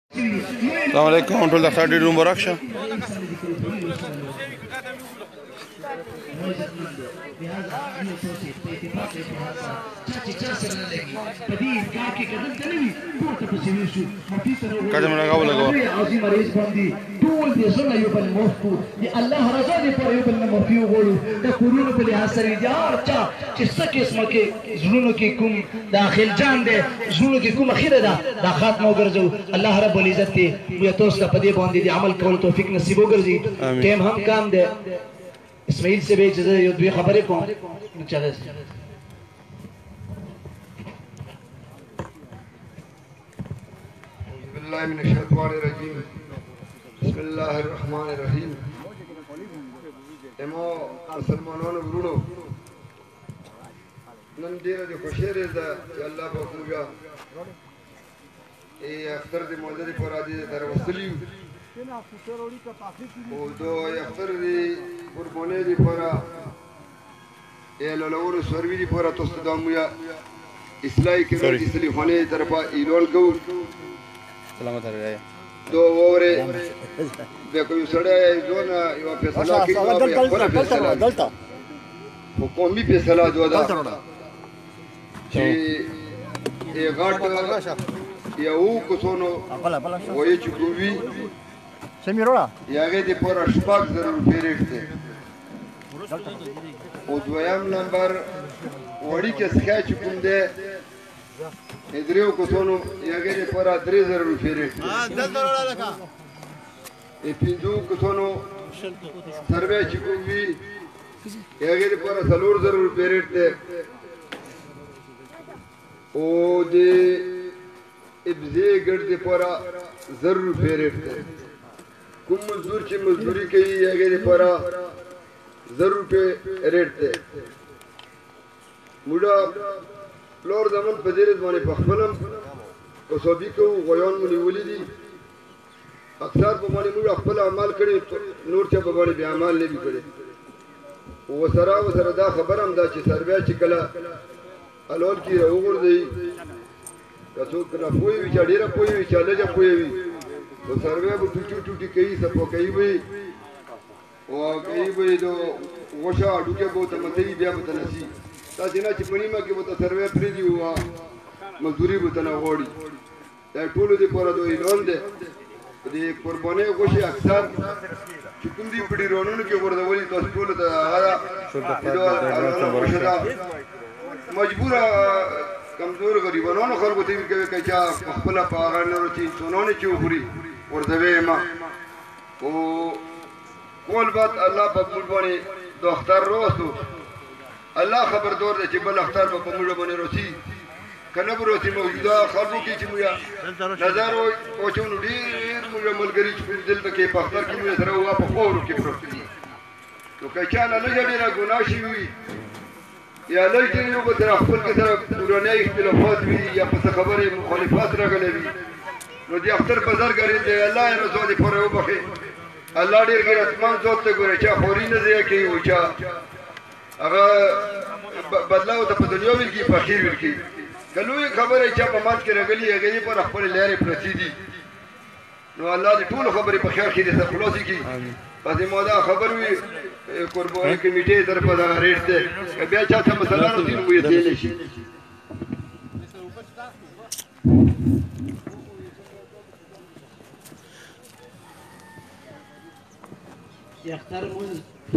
السلام علیکم ټول د ډېر مبارک شه قدم لګاو عظیم رئیس باندې ټول دې زړه یو بل موفو دی الله رضا دې پر یو بل نه موفي وغوړو د کورونو په لحاظ سره دي هر چا چې څه قسمه کې زړونو کې کوم داخل جان دی زړونو کې کوم خیره ده دا خاتمه وګرځو الله رب العزت دې موږ تاسو ته په دې باندې د عمل کولو توفیق نصیب وګرځي ټیم هم کام دی اسماعیل سے به اجازه یو دوی خبرې کوم چله بالله من الشیطان الرجیم بسم الله الرحمن الرحیم امو مسلمانانو ورونو نن ډیره د خوشی ورځ ده چې الله په موږ اختر د مولدې پر عادي در وصلی او دو اختر دی قربانې دی پر لولور سروي دی پر تاسو د مویا اصلاحي کې د اصلاحي خانه طرفه ایرول کو سلامت راځي دو وره به کوم سره ځونه یو فیصله کې دلته حکومي فیصله دوه چې غاټ یو کوڅونو وایي چې کوي سمیرولا یاګه دې پر شپږ ضرور پیریټ او دویم نمبر وړي کې څخه چې کوم دې ادریو کوڅونو یاګه دې پر 3000 پیریټ دلته وړه لکه ای پینځو کوڅونو سروې چې کوي یاګه دې پر 3000 پیریټ او دې ابزه ګړ دې پر 0 پیریټ کوم مزدور چې مزدوري کوي هغه لپاره 0 روپے ریټ ده موږ لور زمون په دې ځواني په خپلم او صوبې کو غویان مونږ ولې دي اکثر په باندې موږ خپل عمل کړي نور چې په باندې بیا عمل نه کړي او سره دا خبر هم دا چې سروې چې کله الول کې وګورځي تاسو کله پوي وی چې ډیره پوي وی چې لږه پوي وی تو سروے به ټوټي کوي سپو کوي وي او کوي وي دو وشا ډوکه به ته متي بیا به تنسي تاسو نه چې پنیمه کې به سروے پری دی وا مزدوري به تنه وړي دا ټول دې پر دوی لون دي دې قرباني غوشي اکثر چې کوم دې پډي رونونو کې ورځولي تاسو ټول ته مجبور کمزور غریبانو خلکو ته کوي چې خپل پاغه نه ورچی سونونه چوغري ورځوي ما او کول بعد الله په موږ باندې د اختر روزو الله خبردار دی چې بل اختر په موږ باندې روزي کنه بروتي موجوده خلکو کې چې موږ نظر او چونو ډیر موږ ملګری چې دل کې په اختر کې موږ سره وا په خورو کې پروت دي نو کچا نه لږه ګناه شي وي یا لږ یو به تر خپل کې سره پرانه اختلافات وي یا په خبرې مخالفت راغلي وي نو دې اختر بازار غړي دی الله یې رسول پر یو بخي الله ډېر کې رسمان ذات ته ګوري چې خوري نه دی کوي او چې هغه بدلاو ته په دنیا ویل کې فقیر ویل کې کلوې خبره چې په مات کې راغلي هغه پر خپل لارې پرتی دي نو الله دې ټول خبرې په خیر کې دې خلاصي کړي پدې مودا خبر وي قرباني کمیټې طرفه دا ریټ ده بیا چا ته مثلا نو دین وې دی نشي اختر مون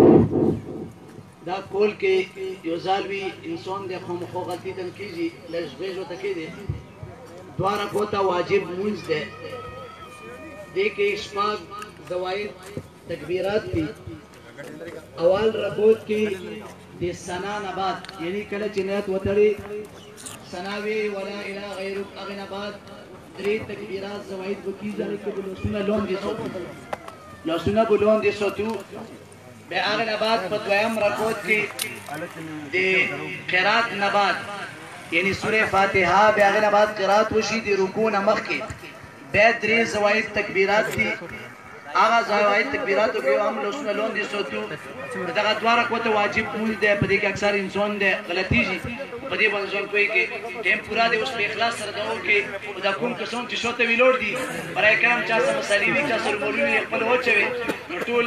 دا کول کې یو ځال وی انسان د خو غلطي تم کیږي لږ جو تکې دي دواره کوته واجب مونږ ده دې کې شپږ زوائد تکبیرات دي اول رکوت کې د سنا نه بعد یعنی کله چې نیت وتړي سناوي ولا اله غیرک اغنا بعد درې تکبیرات زوائد وکي ځکه چې لوسونه لون دي سوتو لوسونه بلون دي سوتو به اغنا بعد په دویم رکوت کې د قرات نه بعد یعنی سوره فاتحه به اغنا بعد قرات وشي د رکوع نه مخکې به درې زوائد تکبیرات دي هغه ځای تکبیراتو کې هم لوسونه لوندې سوتو دغه دواره کوته واجب مونږ دی په دې کې اکثر انسان دی غلطیږي په دې باندې ځان کوي کې ټیم پورا دی اوس په اخلاص سره دا وکړي دا کوم کسان چې شوته ویلوړ دي برای کرام چا سم مسالې وي چا سره مولوي خپل وچوي ټول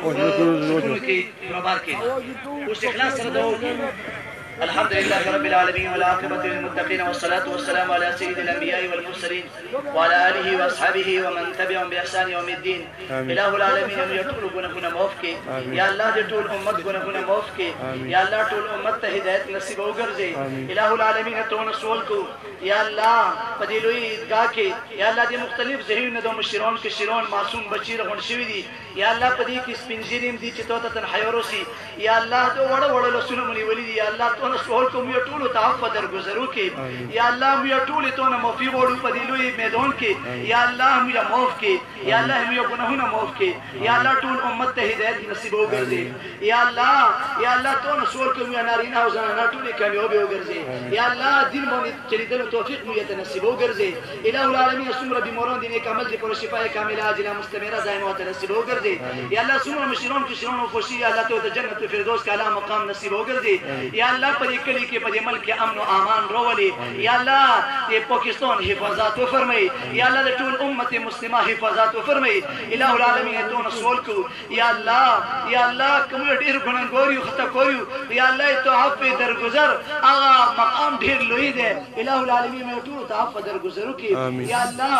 کې برابر کې اوس اخلاص سره دا وکړي الحمد لله رب العالمين والعاقبة للمتقين والصلاة والسلام على سيد الأنبياء والمرسلين وعلى آله وأصحابه ومن تبعهم بإحسان يوم الدين إله العالمين أن يطول گناهنا موفقي يا الله دې ټول امت گناهنا موفقي يا الله ټول امت ته هدایت نصیب وګرځي إله العالمین ته ونسول کو یا الله په دې لوی عیدګاه کې یا الله دې مختلف ذهنونه د مشران کې شیران معصوم بچی رغون شوی دي یا الله په دې کې سپینځریم دي چې ته تنحی وروسي یا الله دې وړه وړه لسونه منی ولي دي یا الله ته سوال کوم یو ټول تعفو درگذرو کې یا الله مې ټول ته نه معافي وړو په دې لوی میدان کې یا الله مې معاف کې یا الله مې ګناهونه معاف کې یا الله ټول امت ته هدایت نصیب وګرځي یا الله ته نه سوال کوم یا نارینه او زنانه ټول کامیاب وګرځي یا الله دین باندې چلیدل توفیق مې ته نصیب وګرځي الہ العالمین سمره بیماران دې نیک عمل دې پر شفای کامله عاجله مستمره دائمه ته نصیب وګرځي یا الله سمره مشران کې شرون او خوشي یا الله ته جنت الفردوس کا اعلی مقام نصیب وګرځي یا الله پر کلی کې په دې ملک امن او امان راولي یا الله دې پاکستان حفاظت وفرمایي یا الله دې ټول امت مسلمه حفاظت وفرمایي الہ العالمین ته نسول کو یا الله کوم ډیر ګناګار یو خطا کوي یا الله ته عفو درگذر هغه مقام ډیر لوی دی الہ العالمین مې ټول ته عفو درگذر وکي یا الله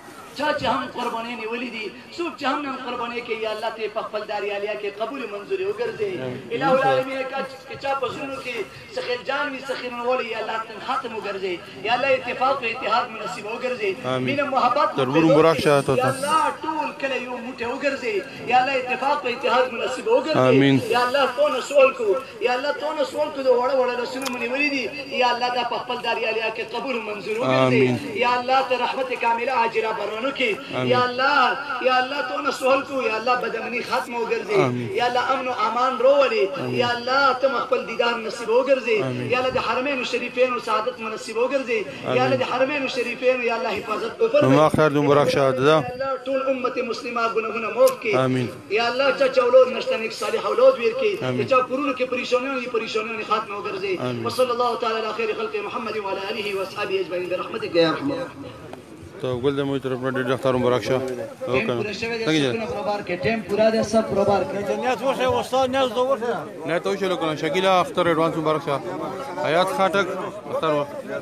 چا هم قرباني نیولې دي څوک چې هم قرباني کوي یا الله ته په خپل داریالیا کې قبول منظوري وګرځي الہ العالمین کې چا په زونو کې سخیل جان وي سخیل ولي یا الله ته ختم وګرځي یا الله اتفاق او اتحاد نصیب وګرځي مینه محبت ضرور مراشه ته یا الله ټول کله یو موټه وګرځي یا الله اتفاق او اتحاد نصیب وګرځي یا الله تونه سوال کو یا الله تونه سوال کو وړه وړه رسول منی ولې دي یا الله ته په خپل داریالیا کې قبول منظور وګرځي یا الله ته رحمت کامله عاجله یا الله تو نه سوال کو یا الله بدمنی ختم وګرځي یا الله امن او امان راولي یا الله ته خپل دیدار نصیب وګرځي یا الله د حرمین شریفین او سعادت نصیب وګرځي یا الله د حرمین شریفین یا الله حفاظت وکړي ما خیر دوم برکت ده ټول امت مسلمه ګناهونه معاف کړي امين یا الله چا اولاد نشته نیک صالح اولاد ورکړي چا کورونو کې پریشانونه ختم وګرځي وصلی الله تعالی علی خیر خلق محمد وعلى اله واصحابه اجمعين برحمتك يا ارحم تو ګل د مو طرف نه ډیر ډاکټر مبارک شه څنګه برابر کې ټیم پورا ده سب برابر کې جنیات وشه استاد نه زوشه نه تو شلو کنه شکیلا اختر ایڈوانس مبارک شه حیات خاټک اختر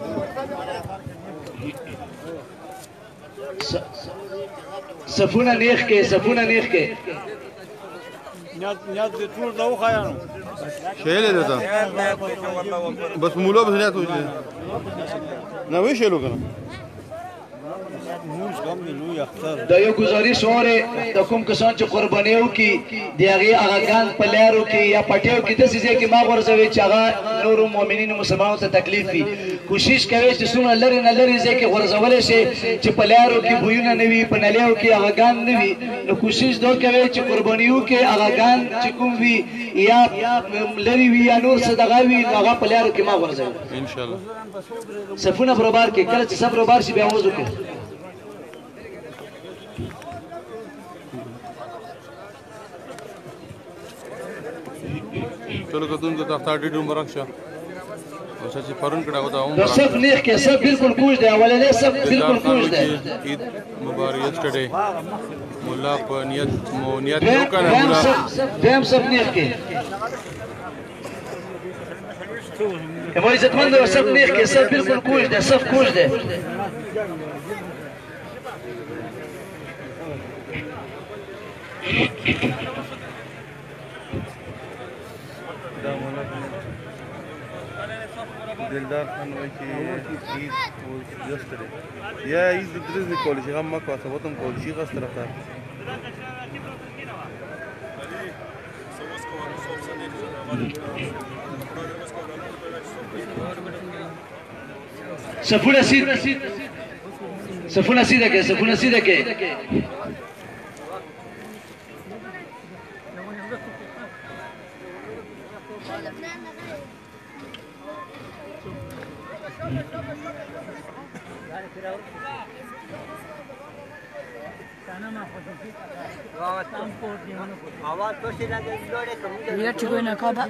صفونه نیخ کې نیات دې ټول دا وخایانو شیل ده بس مولا بس نه تو نه وی شلو کنه دا یو گزارش وره د کوم کسان چې قرباني وکي دی هغه غان پلارو کې یا پټیو کې د سيزه کې ما ورزوي چې هغه نور مؤمنین مسلمانانو ته تکلیف وي کوشش کوي چې څومره لری نه لری ځکه ورزول شي چې پلارو کې بوونه نوي پنلیو کې هغه غان نوي نو کوشش دا کوي چې قرباني وکي هغه غان چې کوم وي یا لری وي یا نور صدقه وي هغه پلارو کې ما ورزوي ان شاء الله صفونه برابر کې کله چې صبر برابر شي بیا وځو کې चलो कदम तो तख्ता डी मरक शा वैसे से फरन कड़ा होता हूं सब नेक के सब बिल्कुल पूछ दे वाले ने सब बिल्कुल पूछ दे ईद मुबारक यस्टरडे मुल्ला पर नियत लो का ना पूरा सब नेक के हमारी इज्जतमंद सब नेक के सब बिल्कुल पूछ दे सब पूछ दे दिलदार खान भाई की Eid was yesterday yeah Eid درز کولشي هم ما کو ثبتم کولشي غس طرف ته سفونه سیده کې Ya chico na kaba.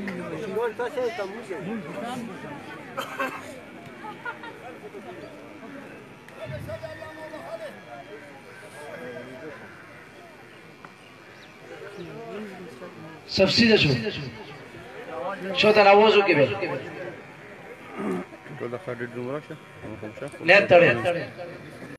سبسیده شو در آوازو که بیر ټول خاطر دومره شه لا تړي